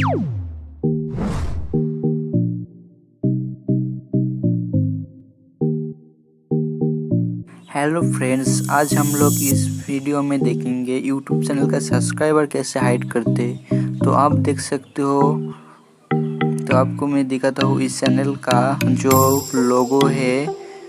Hello friends, आज हम लोग इस वीडियो में देखेंगे यूट्यूब चैनल का सब्सक्राइबर कैसे हाइड करते। तो आप देख सकते हो, तो आपको मैं दिखाता हूँ इस चैनल का जो लोगो है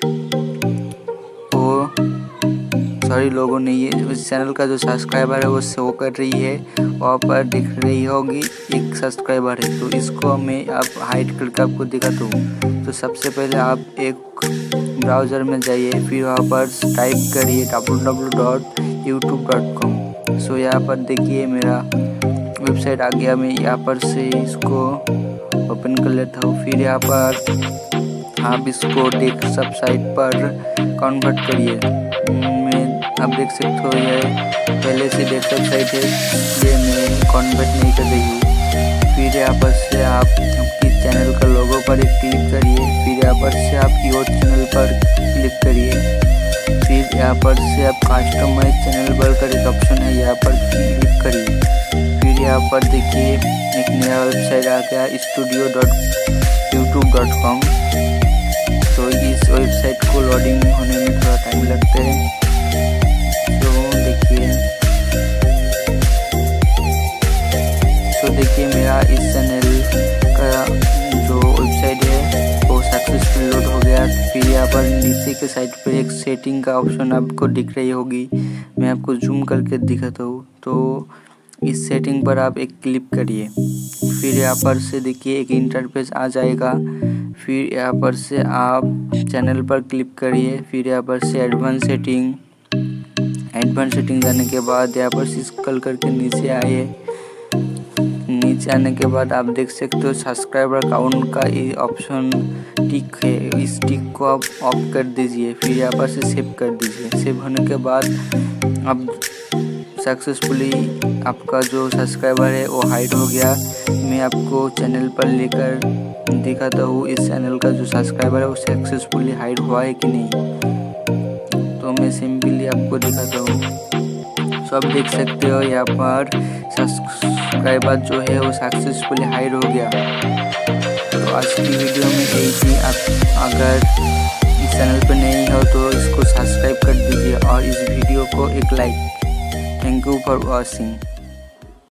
वो लोगो नहीं है, उस चैनल का जो सब्सक्राइबर है वो शो कर रही है, वहाँ पर दिख रही होगी एक सब्सक्राइबर है। तो इसको मैं आप हाइड करके आपको दिखाता हूँ। तो सबसे पहले आप एक ब्राउज़र में जाइए, फिर वहाँ पर टाइप करिए www.youtube.com। सो यहाँ पर देखिए मेरा वेबसाइट आ गया। मैं यहाँ पर से इसको ओपन कर लेता हूँ। फिर यहाँ पर आप इसको डेस्कटॉप साइट पर कन्वर्ट करिए। आप देख सकते हो ये पहले से डेस्कटॉप साइट है, ये मैं कन्वर्ट नहीं कर रही हूँ। फिर यहाँ पर से आप इस चैनल का लोगो पर क्लिक करिए। फिर यहाँ पर से आप योर चैनल पर क्लिक करिए। फिर यहाँ पर से आप कस्टमाइज चैनल पर का एक ऑप्शन है, यहाँ पर क्लिक करिए। फिर यहाँ पर देखिए एक नया वेबसाइट आ गया studio.youtube.com। तो इस वेबसाइट को लोडिंग होने में थोड़ा टाइम लगता है। तो देखिए मेरा इस चैनल का जो वेबसाइट है वो सक्सेसफुल लोड हो गया। फिर यहाँ पर नीचे के साइड पर एक सेटिंग का ऑप्शन आपको दिख रही होगी, मैं आपको जूम करके दिखाता हूँ। तो इस सेटिंग पर आप एक क्लिक करिए। फिर यहाँ पर से देखिए एक इंटरफेस आ जाएगा। फिर यहाँ पर से आप चैनल पर क्लिक करिए। फिर यहाँ पर से एडवांस सेटिंग जाने के बाद यहाँ पर स्क्रॉल करके नीचे आइए। नीचे आने के बाद आप देख सकते हो सब्सक्राइबर काउंट का ये ऑप्शन टिक है, इस टिक को आप ऑफ कर दीजिए। फिर यहाँ पर से सेव कर दीजिए। सेव होने के बाद अब सक्सेसफुली आपका जो सब्सक्राइबर है वो हाइड हो गया। मैं आपको चैनल पर लेकर दिखाता हूँ इस चैनल का जो सब्सक्राइबर है वो सक्सेसफुली हाइड हुआ है कि नहीं। तो मैं सिंपली आपको दिखाता हूँ। तो आप देख सकते हो यहाँ पर सब्सक्राइबर जो है वो सक्सेसफुली हाइड हो गया। तो आज की वीडियो में यही थी। आप अगर इस चैनल पर नहीं हो तो इसको सब्सक्राइब कर दीजिए और इस वीडियो को एक like. Thank you for watching.